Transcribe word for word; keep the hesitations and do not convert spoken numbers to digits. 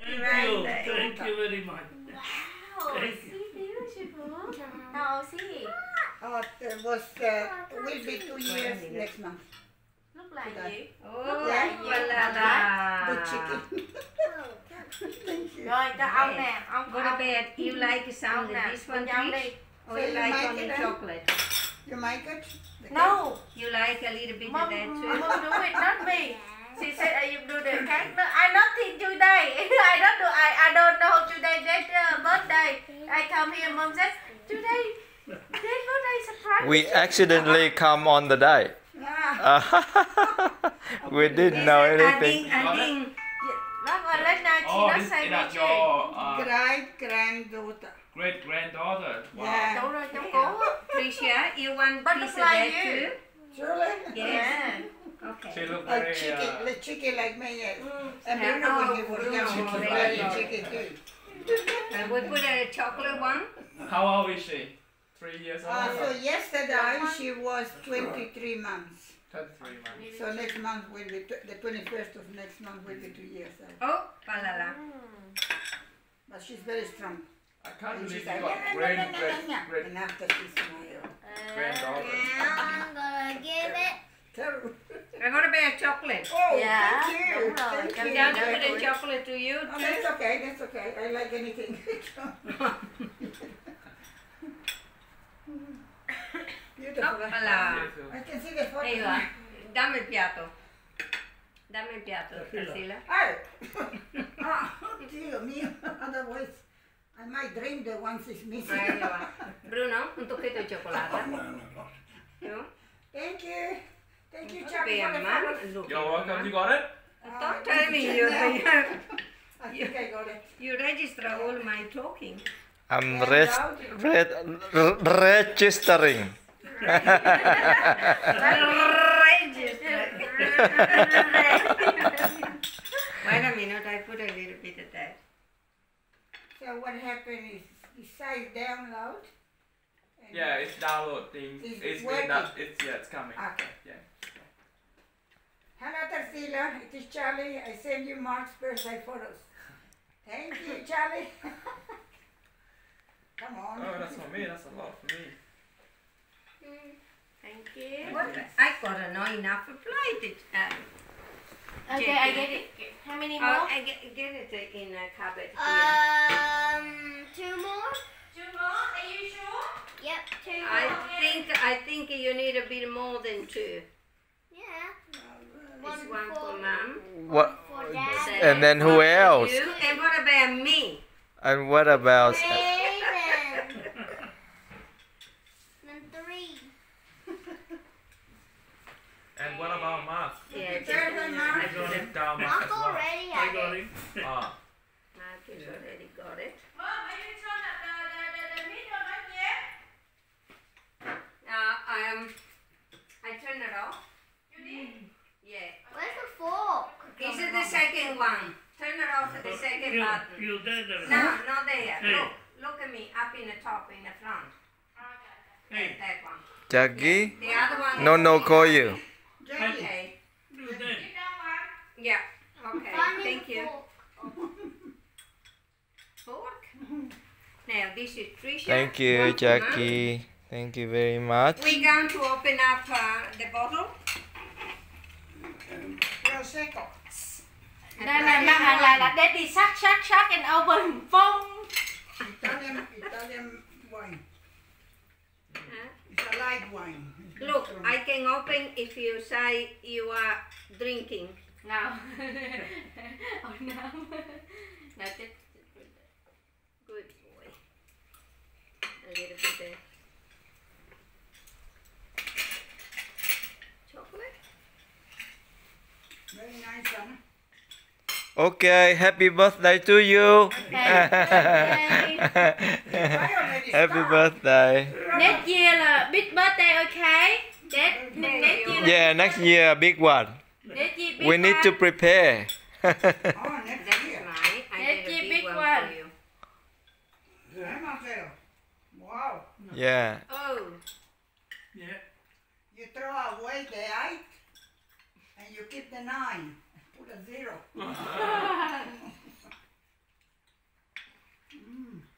Thank you. Thank you very much. Wow, she's beautiful. How old is he? Oh, it was, uh, will be two years next month. Look like you. Oh, Yeah. la la. The chicken. Thank you. Rồi, cho ông nè, ông Go to bed. You like some ông of nè, this con one, cho ông please? đi. Or So you you like like only it, huh? chocolate? You like it? The No, You like a little bit of mom, that mom too? do it, not me. She said I do the cake. No, I not think today. I don't do. I I don't know today. That uh, birthday. I come here. Mom said today. That birthday surprise. We accidentally come on the day. Ah, We didn't know I anything. think, I think. Bác ơi, let's not. She Oh, not is, say is me that too. your uh, great granddaughter. great granddaughter? Wow. Yeah. Đúng rồi, cháu cố. Tricia, you want piece of Butterfly that you. too? Surely? Yes. Yeah. Okay. She looked A very. chicken, Uh, the chicken like me, yes. Mm. And Yeah. Bruno when Oh, he was Bruno, young, there he you like go. chicken too. And we put a chocolate one. how old is she? Three years old. Uh, so yesterday she was twenty-three months. Thirty-three months. So next month will be, tw- the twenty-first of next month will be two years old. Oh, palala. But she's very strong. I can't And believe she's you like, got "Nyah, great, nyah, nyah, great, nyah, nyah." great And after she smiled. granddaughter. I'm gonna give it. Terrible. I'm gonna buy a chocolate. Oh, Yeah, thank you. đúng rồi. Thank Cảm you. Yeah, ơn I put a Thank chocolate to you Oh, too. that's okay, that's okay. I like anything. Beautiful. huh? Hoppala. Beautiful. I can see the photo. Ehi va. Dammi il piatto. Dammi il piatto, Priscilla. Oh! Ah, Dio mio. Otherwise, I might dream the ones is missing. Ehi va. Bruno, un tocchetto di cioccolata. You? Thank you. Thank you, Be Charlie, a for the man. photo. Look. You're welcome. You got it? Don't tell me you, I think I got it. you register all my talking. I'm res- re- r- registering. Register. Wait a minute, I put a little bit of that. So what happened is, the size download. and- Yeah, it's downloading. It's It's been working. that. It's yeah, it's coming. Okay. Yeah. Hello, Tarsila. It is Charlie. I send you Mark's birthday photos. Thank you, Charlie. Come on. Oh, that's not me. That's a lot for me. Thank you. What? I gotta know enough to play it. Uh, Okay, I get it. How many oh, more? I get, get it in a cupboard here. Um, two more. Two more? Are you sure? Yep, two I more. think I think you need a bit more than two. Yeah. This one for mom. What? For dad. And then who One for else? you, and what about me? And what about? Raven. Then three. And what about Mark? Yeah, Third one, Mark. I got it down Mark Mark as well. already I had got it. it. Ah. Mark has already got it. Mom, are you turn up the, the, the, the meat or not yet? Uh, um, I turned it off. You did? Yeah. Where's the fork? This is the second one. Turn it off at the second You, button. you did it. No, not there. Hey. Look, look at me up in the top, in the front. Hey, That one. Jackie? The other one. No, is- no, call you. Jackie. Okay. do that. Keep that one. Yeah. Okay. Find me Thank the you. fork. Fork. Now this is Tricia. Thank you, One for Mom. Jackie. Thank you very much. We're going to open up uh, the bottle. Prosecco. Đây là là là là, là daddy sắc sắc sắc and open phong. Italian, Italian wine. Huh? It's a light wine. Look, I can open if you say you are drinking. Nào. Oh no. Now just Good boy. A little bit there. Chocolate. Very nice, huh? Okay, happy birthday to you. Happy Happy birthday. Next year là big birthday, okay? That next year. Yeah, next year a big one. Next year big We need to one. prepare. Oh, next That's year. mine. I Let's did a keep big big one, one. for you. Yeah, Marcelo. Wow. Yeah. Oh, Yeah. You throw away the eight and you keep the nine. Put a zero. Mm.